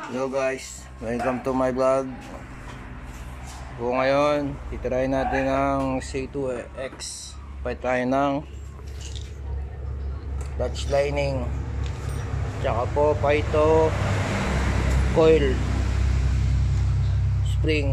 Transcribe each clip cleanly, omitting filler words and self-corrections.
Hello guys, welcome to my vlog. So ngayon, titry natin ang Z200sx. Pahit tayo ng Dutch lining, tsaka po paito coil spring.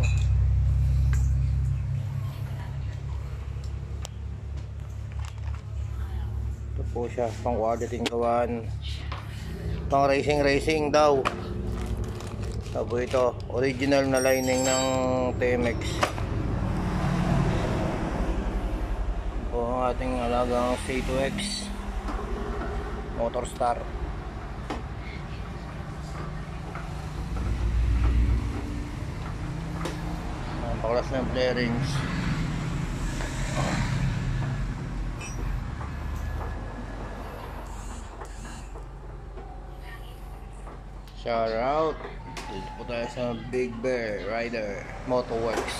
Ito po siya, pang quality gawan, pang racing daw. Tapos ito, original na lining ng TMX. Ito ang ating alagang Z2X Motor Star. Ang paklas ng flarings. Shout out! Dito po tayo sa Bigbear Rider Motovlogs.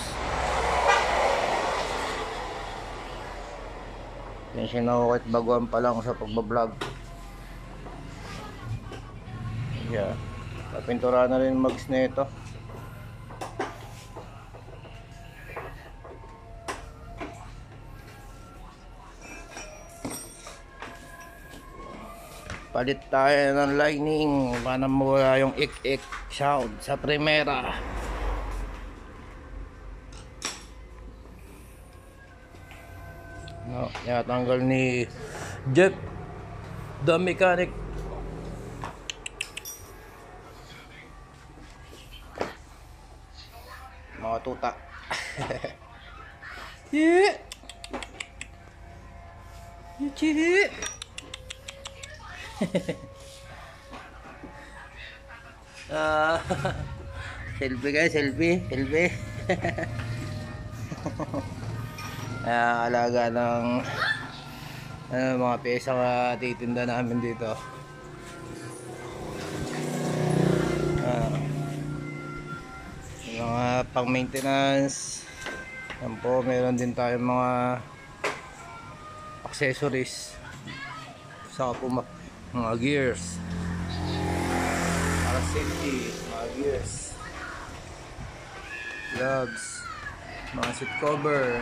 Yan siya na kahit baguhan pa lang sa pagbablog. Yeah. Papintura na rin mags na ito. Palit tayo ng lining para mawala yung ik-ik sound sa primera. No, tanggal ni Jeff the mechanic. Mga tuta. Yeah. Yeah. Selfie guys, selfie. Alaga ng mga pyesa na titinda namin dito. Mga pang maintenance. Yan po, meron din tayong mga accessories. Saka po mga gears para safety, mga gears, gloves, mga seat cover.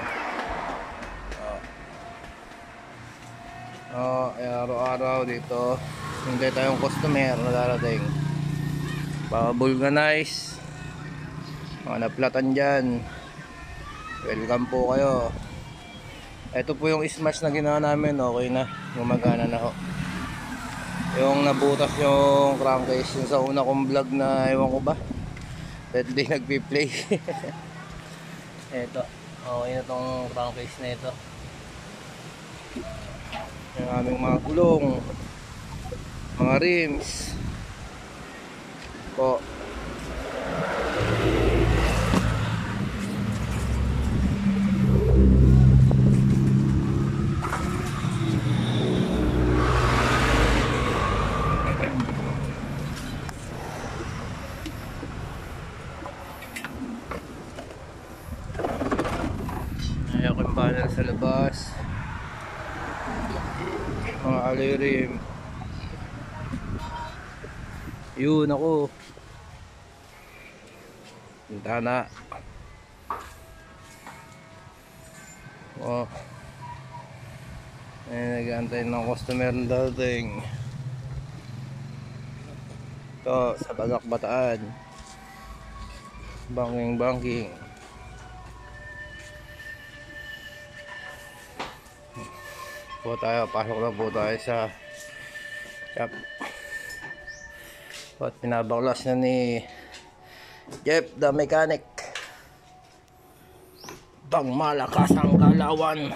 Araw-araw dito hindi tayong customer na darating, pa-vulcanize, mga naplatan dyan, welcome po kayo. Ito po yung smash na ginawa namin, okay na, gumagana na ho. Yung nabutas yung crankcase, yung sa una kong vlog na ewan ko ba, that day nagpi-play. Ito, okay na tong crankcase na ito. Yung aming mga gulong, mga rims po. Ayan yung panel sa labas, mga alloy rim. Yun ako, pintana. Oh, nag-aantay ng customer na dating. Ito sa Bagak Bataan, banking. Po tayo, pasok na po tayo sa shop. At pinabaklas na ni Jeff the mechanic. Bang malakas ang kalawan.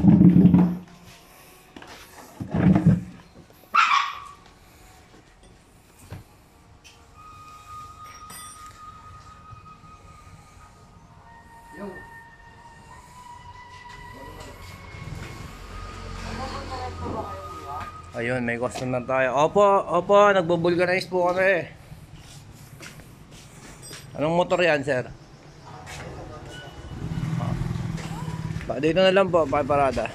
Ayun, may customer tayo. Opo, nagbo-vulcanize po kami. Anong motor yan, sir? Dito na lang po, pakiparada.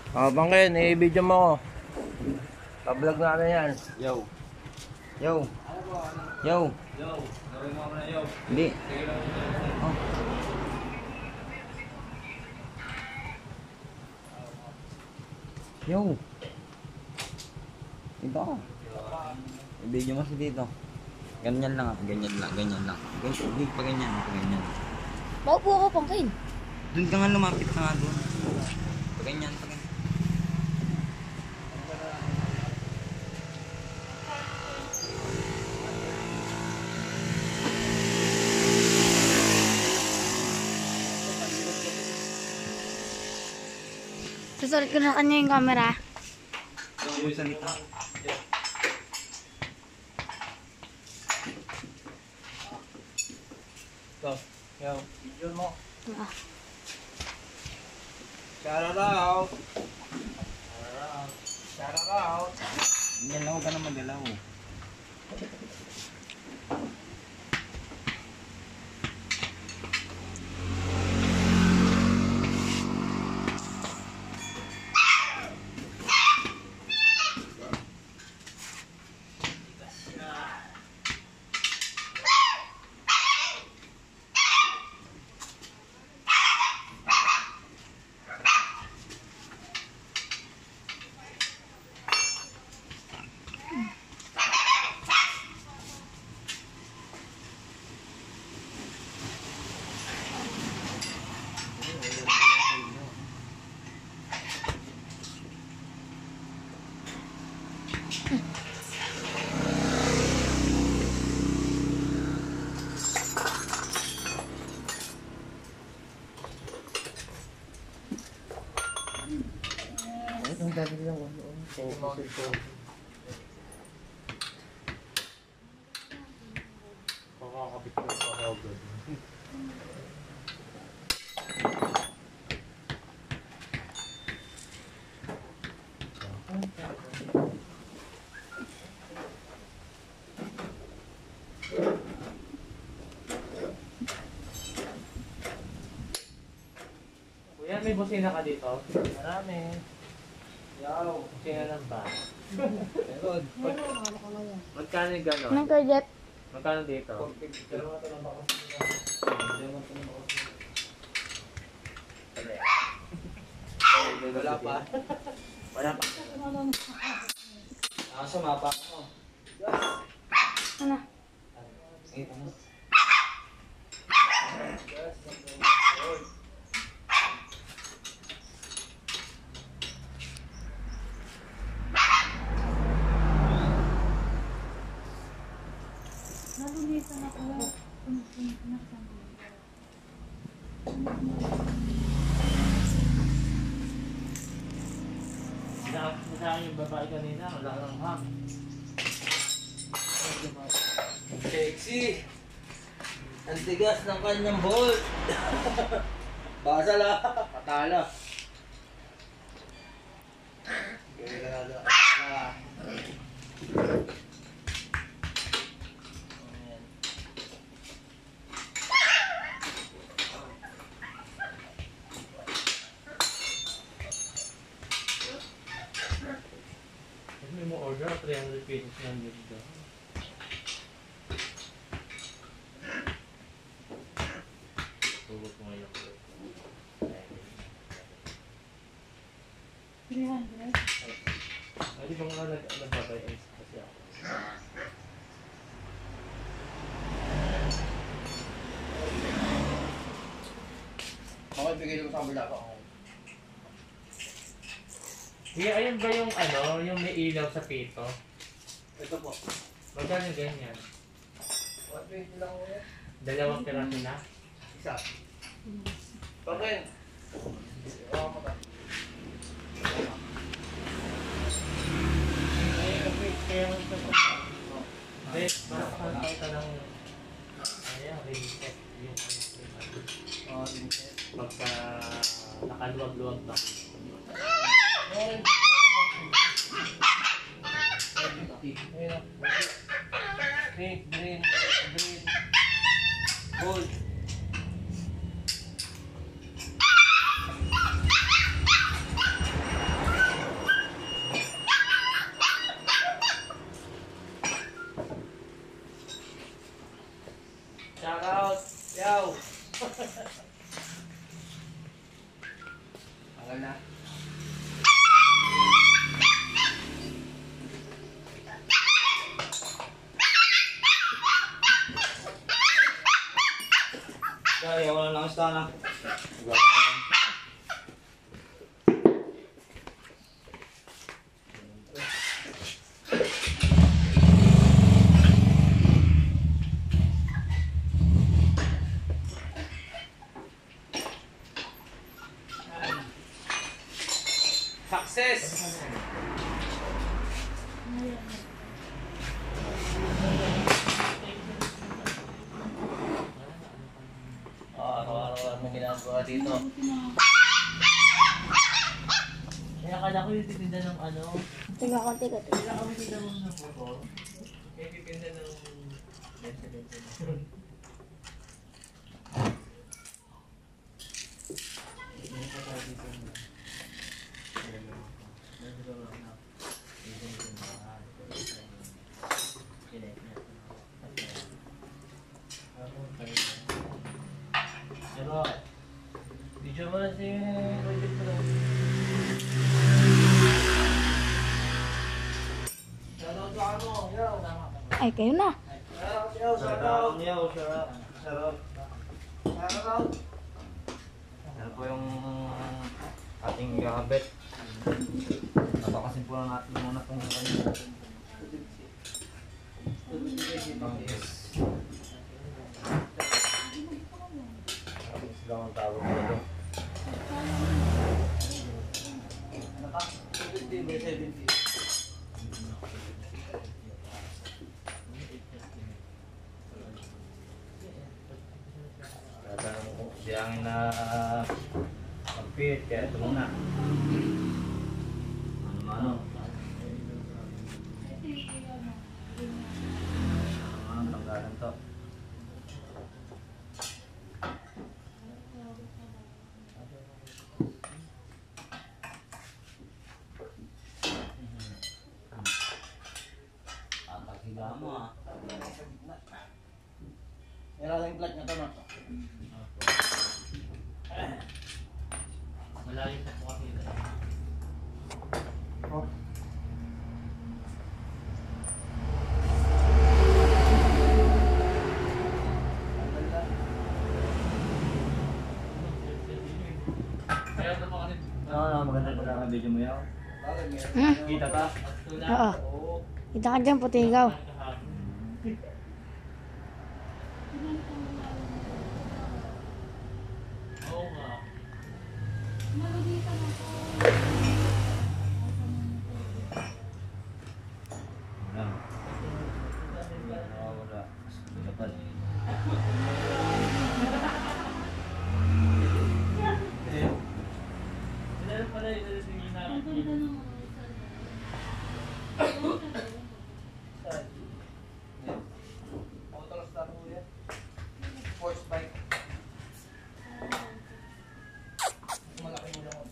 Bangkin, i-video mo ako. Pa-vlog natin yan. Yo. Yo. Yo. Yo, gawin mo na yo. Hindi. Oh. Yo. Dito ka. I-video mo si dito. Ganyan lang, ganyan lang. Ganyan, pa ganyan. Maupo ako, pangkain. Doon ka nga lumapit na nga doon. Pa ganyan. Susulit ko na kanya yung camera. Yung salita. Go. Yo. Yun mo. Ah. Shout out. Shout out. Ganyan lang, huwag ka na magalaw. Ang dami lang ano. Makakapit ko sa agad. Kuya, may busina ka dito? Marami. Yaw, busina lang ba? Meron. Magkano yung gano'n? Anong kay Jeff? Magkano dito? Wala pa. Wala pa. Sumapa ako. Ano? Ito mo. Nalulitan ako. Nasaan yung babae kanina? Wala kang ham. Sexy! Ang tigas ng kanyang bolt! Basala! Patala! May mo order 300 pesos ng dito. Tugod ko ngayon. 300? Ay, di ba nga nagbabay ice kasi ako? Okay, bigay mo sa kabila ko. Sige, ayun ba yung ano, yung may ilaw sa pito? Ito po. Magkano ganyan? 120 lang ko yan. Dalawang piraso na? Isa. Pagin! Oo, mata. Kaya mo ito po. Hindi, makakanta ka ng ayan, reset. Yung ano, reset. Pagka nakaluwag-luwag ba? Green, gold. shout out. Yaw. Tagal na. Kaya wala lang istana. Success! Araw-araw may ginagawa dito. Kaya akala ko yung titinda ng ano. Tiga ko, tiga. Kaya kami titinda ng motor. Kaya titinda ng bensin. Pero, video mo na si Roger Pro. Shoutout sa ano, yaw. Ay, kayo na. Shoutout, yaw, shoutout. Ano po yung ating gagabit. Napakasin po lang natin muna kung ano. Sigaw ang tawag ko ito. Ano ka? 50 by 70. Tatanong ko kung siyang na compete, kaya ito muna. Ano-ano. Ano-ano, tanggalan to. Tatagsiga mo ah. Meron lang yung plug na to, no? Malalim pa po kasi ito. Oh. Kaya ito pa kasi. Maganda pag ang video mo yaw. Kita ka? Oo. Kita ka dyan, puti ikaw. Oo nga. Wala. Wala. Wala pa. Sila pala yung tingin namin. Motor start mo yan. Sports bike. Malaki mo lang ako.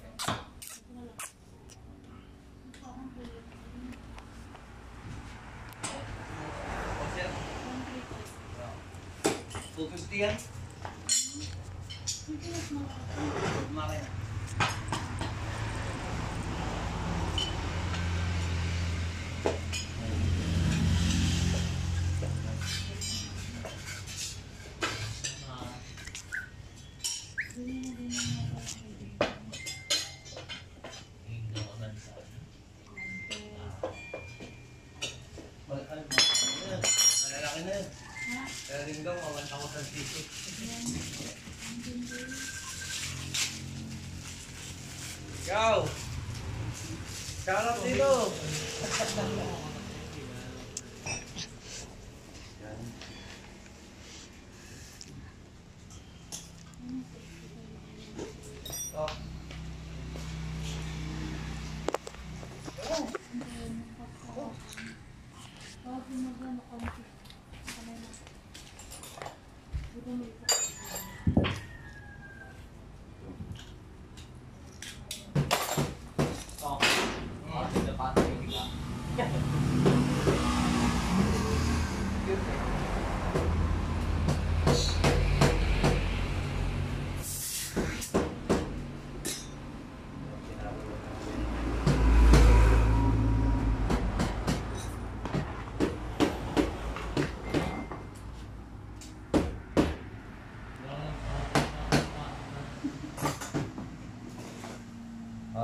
$250 yan? Makina. Malalaki na yun. Pero rin daw, 1,000 cc. Ikaw! Shoutout dito! Oh. Oh. Oh, sila pa.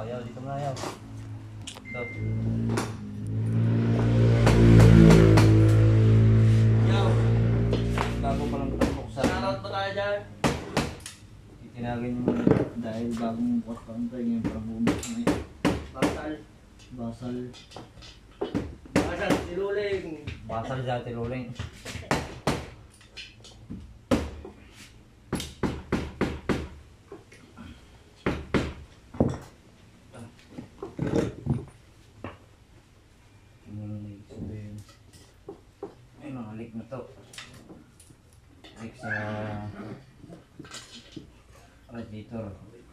Yaw, dito mo na yaw. Ito. Yaw! Bago pa lang ito buksan. Shoutout ba tayo dyan? Itinagin mo dahil bagong bukas pa rin tayo. Ngayon parang bumuksan na yun. Basal. Basal. Basal, siluling. Basal dati luling. Ay, mga leak na to. Leak sa radiator.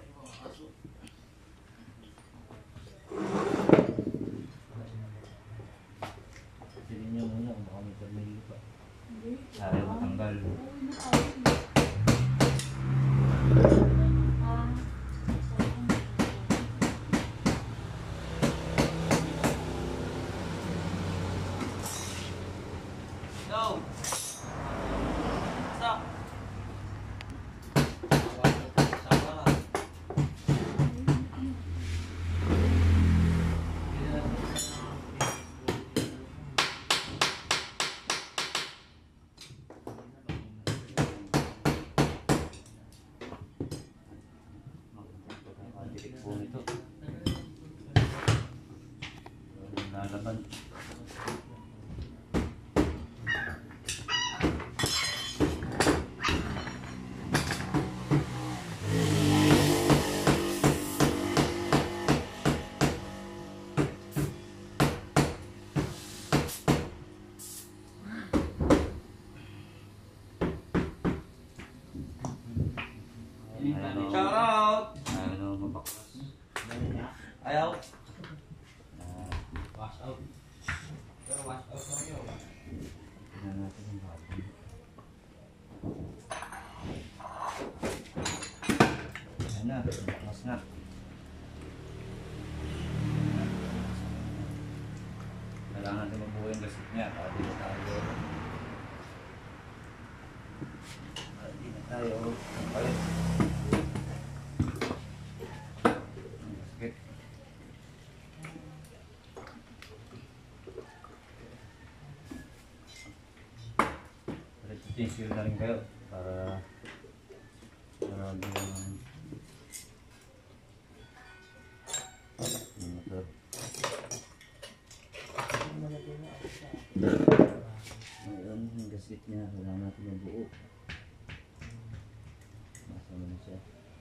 Silin niyo muna kung baka may pagmili pa. Ayaw matanggal. Go! Stop! Madirik po nito. Lalaban. Shout out! Ano, mabaklas. Ayaw. Wash out. Pero wash out lang yun. Tingnan natin yung bago. Ayan na, baklas na. Kailangan natin mabuhay yung gasket niya para di na tayo. Para di na tayo. Palit. Ang gasket. Palit tinsyo na rin kayo para di yung motor. Ngayon, yung gasket niya, kailangan natin mabuo. Nasa mo na siya.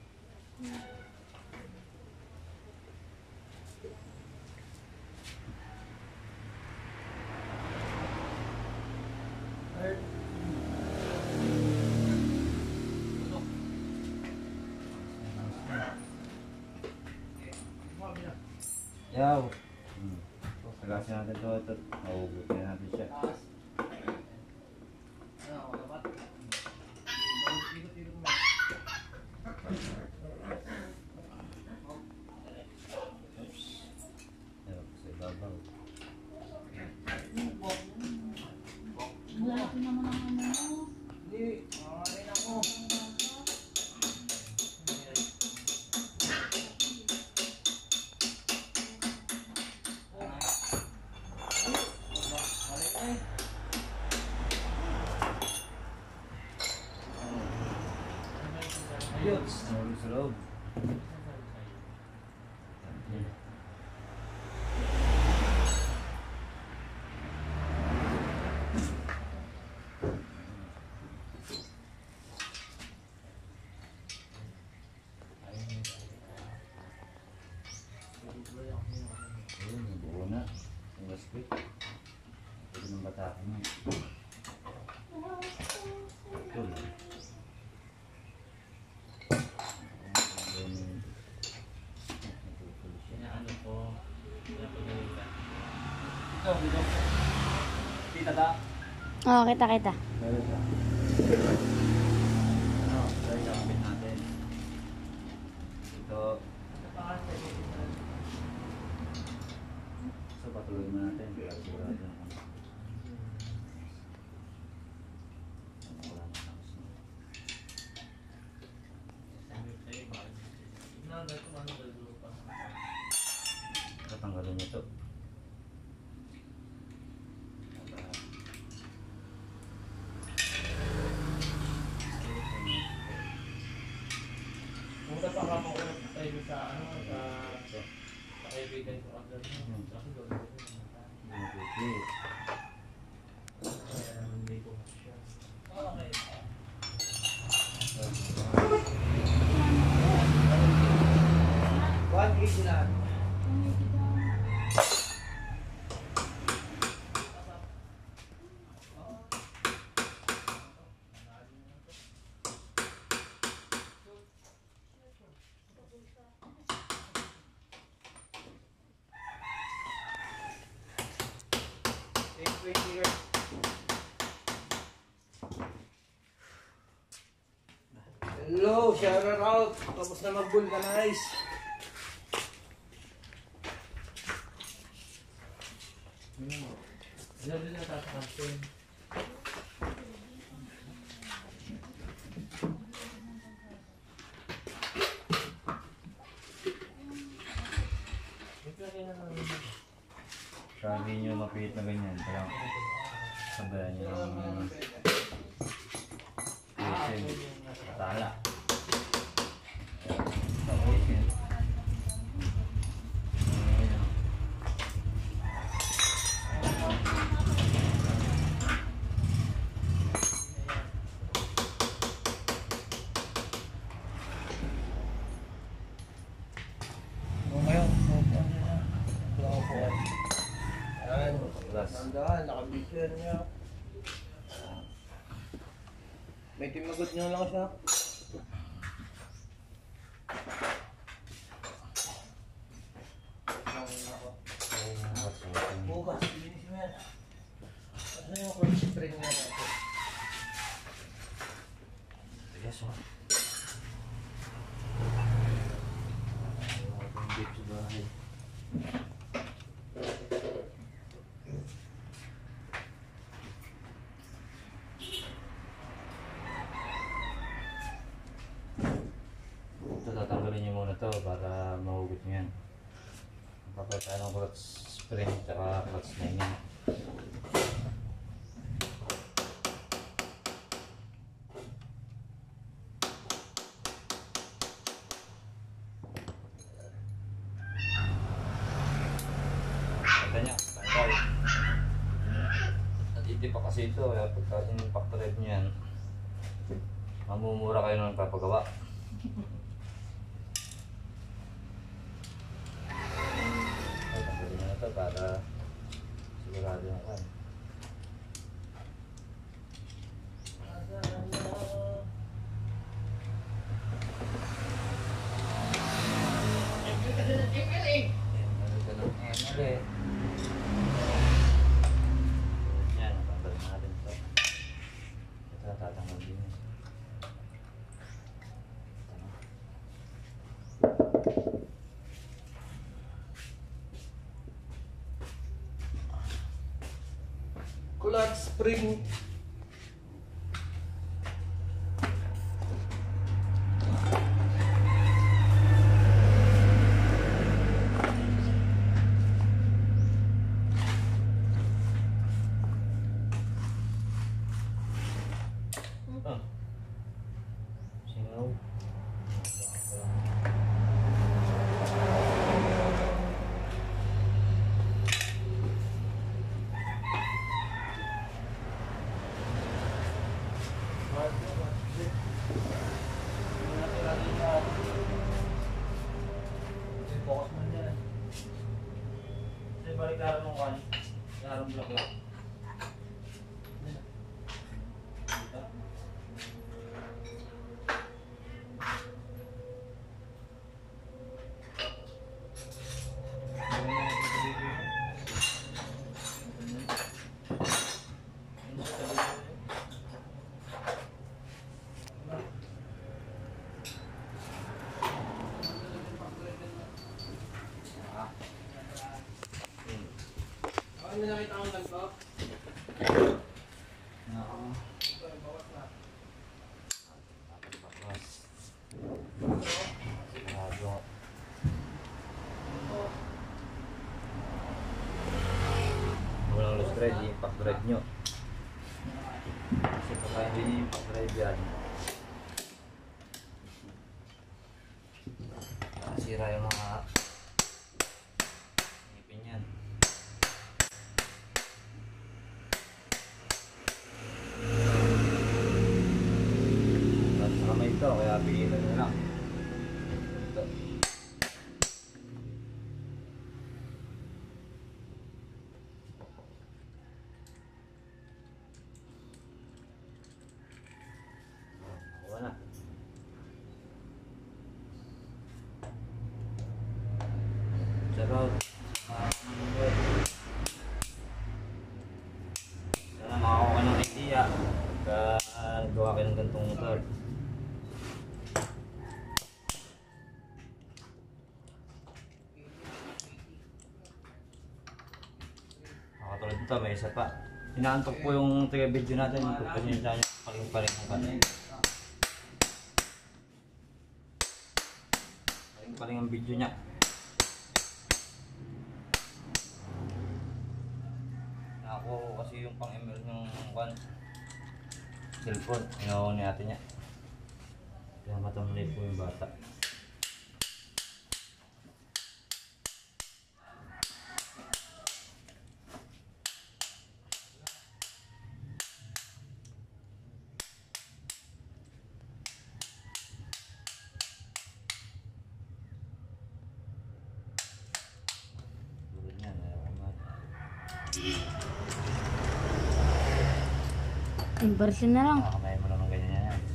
Yaw! Tagasin natin ito. Mahugutin natin siya. Yaw, sa ibabaw. Hindi, makarin ako. Ayun! Nahulog sa loob. Ayun, nabuo na. Ang gasket. Pwede ng batakan mo. Ito lang. Ano po? Ito. Tita ba? Oo, kita. Meron siya. Ano, ito yung kapit natin. Ito. So, patuloy mo natin. Para sigurado na kung wala na tapos na. doon sa ano, sa kaibigan ko agad. Kasi doon. Kaya hindi ko siya. Okay. One easy lang. Hello, shout out. Tapos na mag-vulcanize. Diyan din natatakansin. Sabi nyo mapihit na ganyan, parang sabayan nyo ng tala. Tandaan, nakabigyan niya. May timagot niyo lang siya. Bukas, linis mo yan. Ano yung cold spring niya natin? Yes, oh. Dito sa bahay. Tatanggalin nyo muna to para mahugot nyo yan. Kapag tayo ng clutch spring at clutch lining. Kata nyo, tanggal. At hindi pa kasi ito, pagka in-impact thread nyo yan, mamumura kayo ng papagawa. Para sigurado na kan. Yan, natanggal natin ito. Ito tatanggal din. Clutch spring. Singaw. Focus mo dyan. Kasi balik laro mong kan. Larong block lang. Ano nakita ko lang to? Walang loose thread, i-impact thread nyo. Kasi pagka hindi i-impact thread yan, kasi masira yung mga ngipin yan. Sa kamay ito, kaya pigilan nyo lang. Ito. Nakuha na. Shout out. Sana makakuha ka ng idea pagka gawa kayo ng gantong motor. Katulad nito, may isa pa. Inaantok po yung taga-video natin. Pagpasensya nyo, paling-paling ang kanay. Paling-paling ang video niya. Ako kasi yung pang-ML ng cellphone. Inawa ni ate niya. Kaya matamlay po yung bata. Inversion na lang. Kamay mo naman ganyan yan.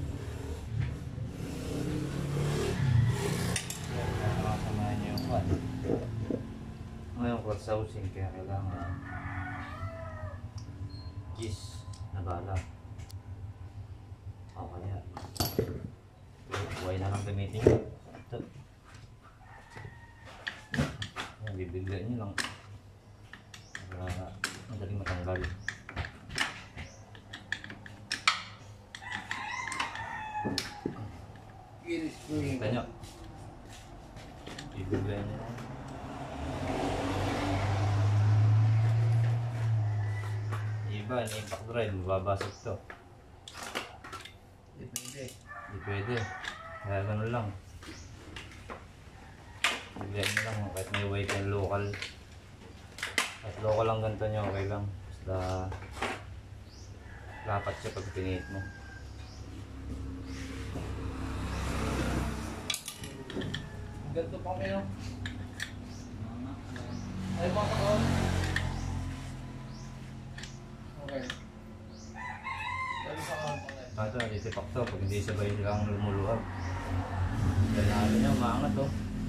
Kaya makasamahan niyo yung kwan. Ngayon cross housing kaya kailangan gis na bala. O kaya buhay na lang gamitin nyo. Ito. Bibigyan nyo lang para madaling matanggal. Kita nyo. Bibigyan nyo. Iba, impact drive, mababasag to. Hindi pwede. Kaya gano'n lang. Bibigyan nyo lang kahit may weight and local. Kahit local lang ganito nyo, okay lang. Basta dapat siya pag pinihit mo. Ganito pa kayo. Ay, mga kaon. Okay. Pwede sa kaon pa kayo. Ito, natipak to pag hindi sabay silang lumuluhag. Dahil na ano niya, umaangat to.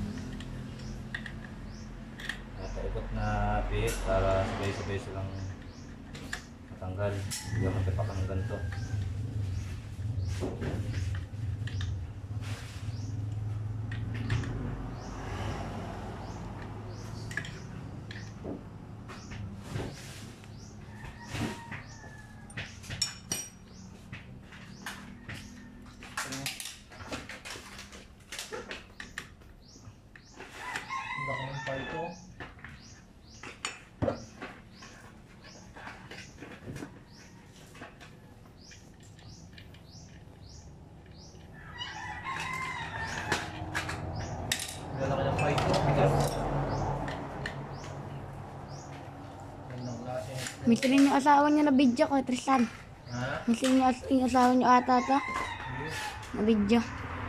Nakaikot na pihit para sabay-sabay silang matanggal. Hindi ka magkapak ng ganito. Laki ng palito. Lalaki ng palito. Gandang klase. Misalin yung asawa niya na video ko, Tristan. Ha? Misalin yung asawa niyo ata to. Na video.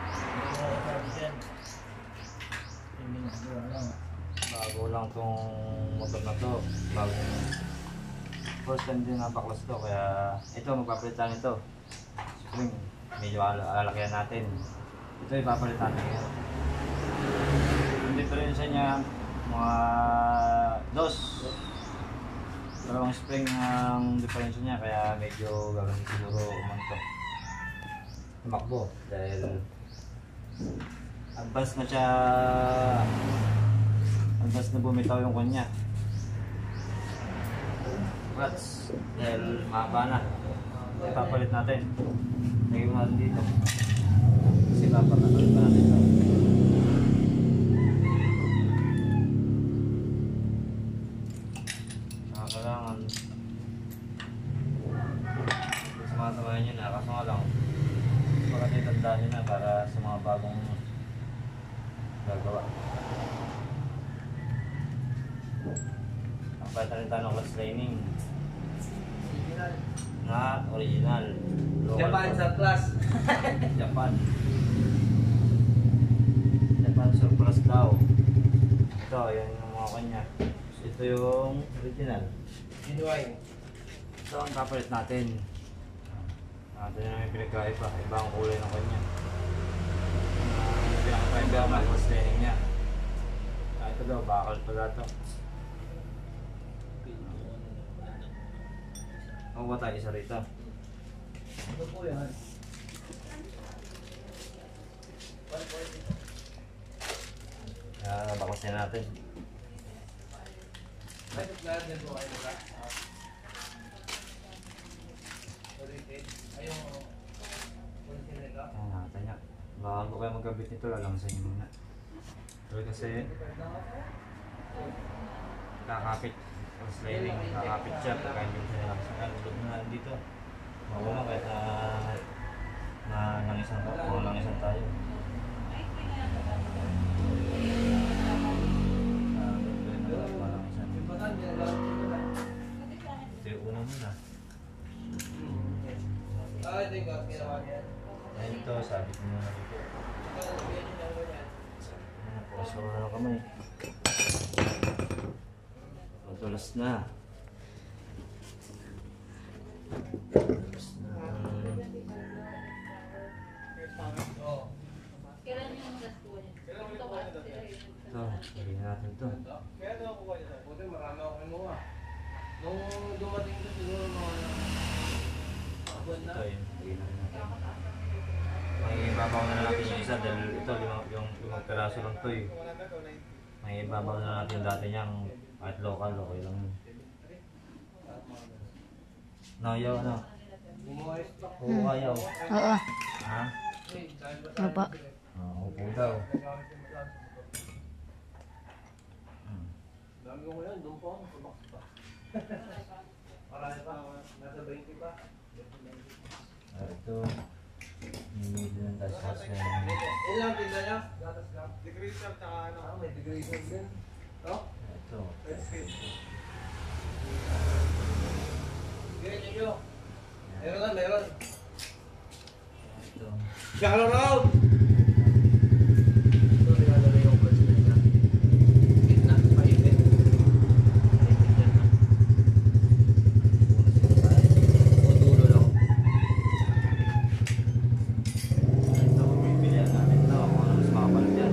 Bago lang tong motor na to. Bago. First time din napaklas to. Kaya ito, magpapalitan ito. Spring. Medyo alalakyan natin. Ito ipapalit natin ngayon. Yung diferensya niya, mga dalawang spring ang diferensya niya. Kaya medyo gagawin siguro umanto. Tumakbo. Dahil advance na siya. Advance na bumitaw yung kanya. Clutch. Dahil mahaba na. Ipapalit natin. Lagyan mo natin dito. Kasi papalit pa natin ito. Kailangan sumasamahin nyo na. Kaso nga lang, maganda yung tandaan nyo na para sa mga bagong gagawa. Ang palitan tayo ng clutch lining na original. Japan sa class. Japan surplus daw. Ito, yan yung mga kanya. Ito yung original. Genuine. Ito ang kapalit natin. Ito na yung pinagkaiba. Iba ang kulay ng kanya. Pinakaiba ang clutch lining niya. Ito daw, bakal pala ito. Makuha tayo isa rito. Ano po yan? Baklas na natin. Bakit lahat din po kayo naka? Ulitin. Ayun. Ulitin nito. Ayan natin niya. Bago kayo magkabit nito, lalangasan nyo muna. Pero kasi kakapit. Tapos lining, kakapit siya. Pagka hindi siya nalangasan. Tulog na dito. Makuha kahit na langisan tayo. Kung langisan tayo. Ito yung una muna. Ito yung ginawa niya. Ayan ito, sabit mo muna dito. Pasok na ng kamay. Matulas na. Ito, hindi natin ito. Kaya ito ako kayo. Buti marami ako kinuha. Nung dumating ko siguro mga buwan na. Ito yun, hindi natin. May ibabaw na natin yung isa dahil ito, limang peraso lang ito eh. May ibabaw na natin dati niyang kahit local, okay lang yun. Nayaw ano? Oo, ayaw. Oo. Ha? Ano pa? Upo daw. Dami ko ngayon, doon po ako, subak pa. Marami pa, nasa 20 pa. Ito, hindi din ang tas-tas na Ilang tinda niya? Gatas lang. Degreaser tsaka ano? May degreaser din. Oh? ito. Sige, thank you. Meron lang, meron. Ito. Shallow round! Ito, nilalagay yung clutch na ito. Gitna, paipit. Paipit yan na. O dulo lang. Ito, pipilihan natin ito. Kung ano mas makapalit yan.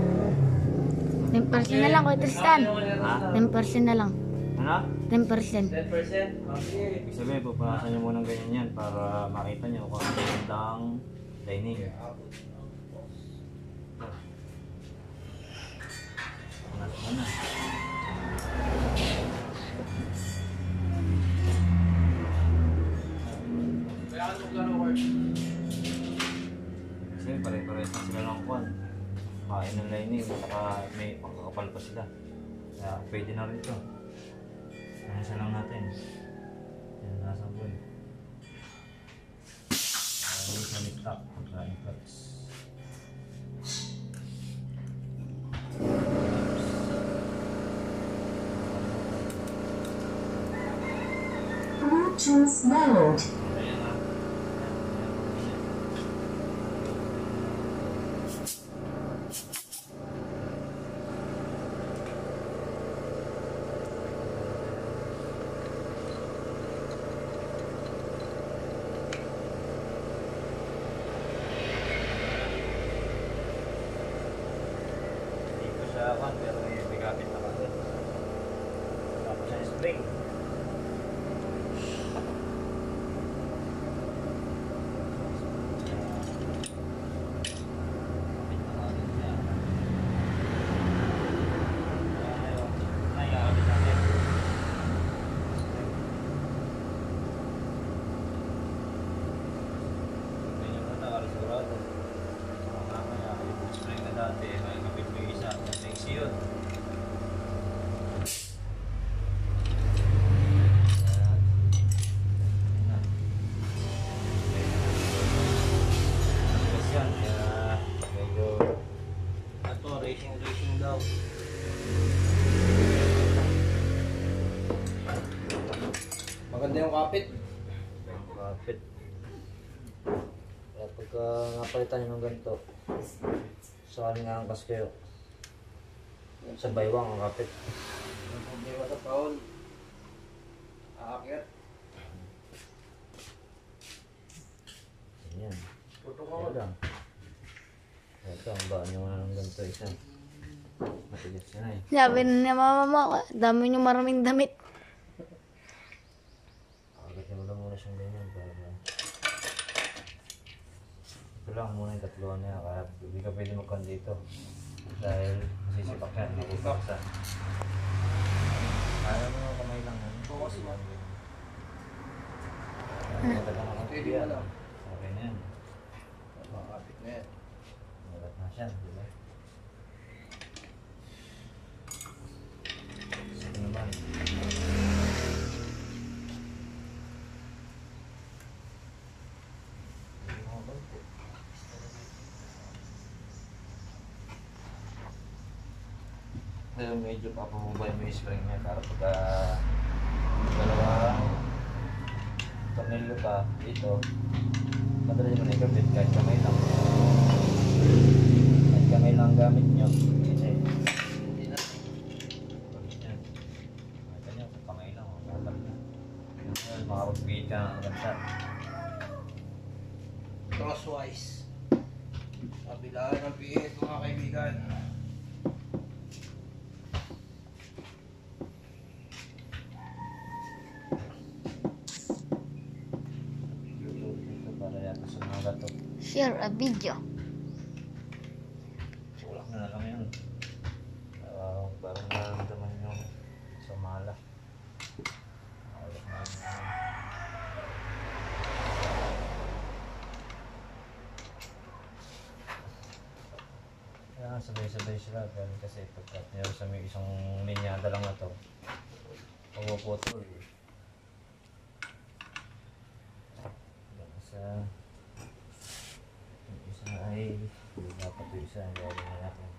10% na lang, Kuya Tristan. Ha? 10% na lang. Ano? 10%. 10%? Okay. Ibig sabihin, pupunasan nyo muna ganyan yan para makita nyo kung ano yung dang lining. Punas mo na. Kailangan mo gano'n work. Kasi pare-pares na sila ng kwan. Kain ng lining, saka may pagkakapal pa sila. Kaya pwede na rin ito. Ano siya lang natin. Yan nasa buwan. Hindi siya ni-stock. Pagkain cuts. Bluetooth mode. Ayan na. Dito siya kan, pero may kapit na kasi. Tapos siya spring. kapit. Kapit. Kaya pagka napalitan nyo ng ganito, sakali nga angkas kayo. Sa baywang ang kapit. Ang problema sa taon. Aakyat. Yan. Puto ka Kaya lang. Ito, ang baan nyo nga ng ganito isa. Matigas na eh. Sabi na mama mo, dami niyo maraming damit. Agad nyo lang muna siyang ganyan para ito lang muna yung tatluan niya kaya hindi ka pwede magkan dito dahil masisipak yan, mabubaksan. Kaya mo mga kamay lang yan. Focus mo. Matagal na kang Steady yan. mo lang. Okay na yan. Makakapit na yan. Magat na siya, di ba? Sige naman. Ngayon medyo papabubay mo yung spring niya para pagka dalawang tornilyo pa dito madali mo na ikabit kahit kamay lang gamit nyo kasi hindi na gamit yan kahit nyo kung kamay lang makakabit na yun makapag-bihit ka ng maganda Crosswise. Kabilaan ng pihit mga kaibigan. dito para yata sa mga gato Share a video. sulak na lang yun parang nararamdaman nyo sa mala sulak na lang kaya sabay-sabay sila dahil kasi pagkat meron sa may isang linyada lang na to pagpuputol sa yung isa ay dapat yung isa ang gawin na natin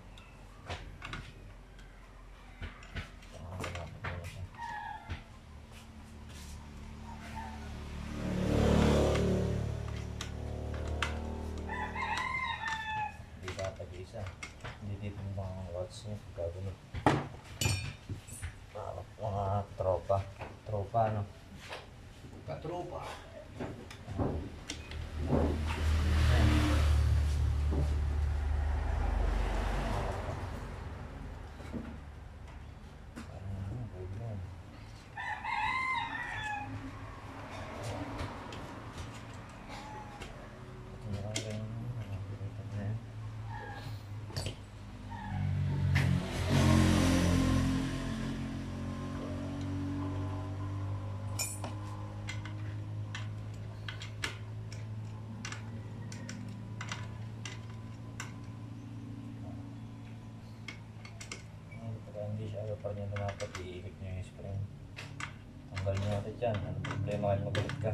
dapat na siya hindi dapat yung isa hindi dito yung mga watts niya gagawin mga tropa no Katropa. Hindi siya ayaw pa rin lumapat, iikot nyo yung spring. Tanggal nyo natin dyan. Ano problema kahit magalit ka?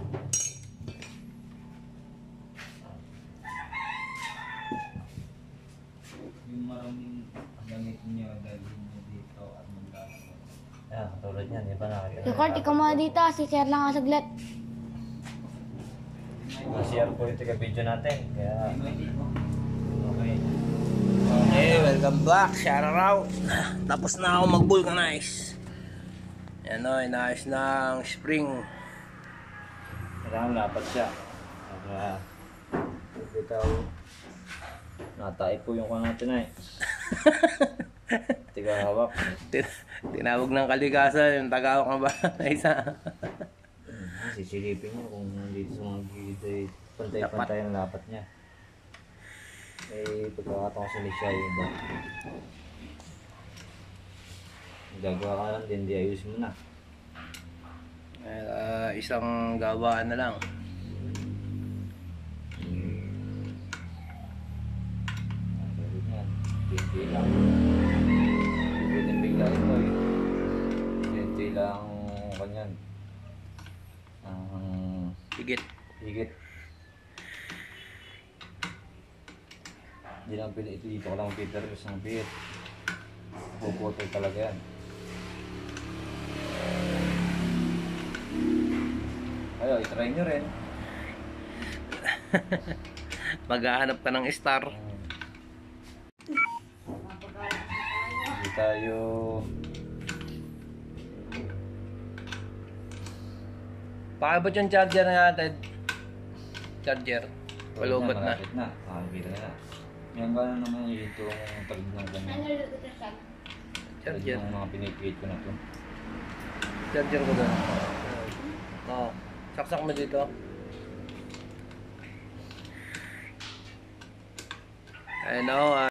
Yung maraming gamit niyo dalhin niyo dito at maglalaro. Ayan, katulad yan, di ba nakita? Record, ikaw muna dito. Si share lang ako saglit. Na-share po yung taga-video natin, kaya okay. Okay, welcome back. Shout out. Tapos na ako mag-vulcanize. Yan o, inaayos ng spring. Kailangan lapat siya. Kaya, bitaw, natae po yung kung natin ay. Tiga hawak. Tinawag ng kalikasan, yung tagawak na ba? Isa. Sisilipin nyo kung dito sa mga gilid ay pantay-pantay ang lapat niya. Eh, pagkakataon sa lisya yung ba? Gagawa ka lang din, di ayusin mo na. Isang gawaan na lang. Sabi niyan, pinti lang. Pwede bigla ito eh. Pinti lang kanyan. Higit. Higit. Hindi lang pwede ito dito ko lang Peter isang bit. Puputol talaga yan. i-try nyo rin. Maghahanap ka ng star. Hindi tayo... Pakabot yung charger natin. Charger. Palubat na. Malapit na. Makakita na. Yan gano'n naman itong tagid ng ganyan. Tagid Charger. ng mga pinipihit ko na to. Charger ko doon. Oo. Saksak mo dito. Ayun o.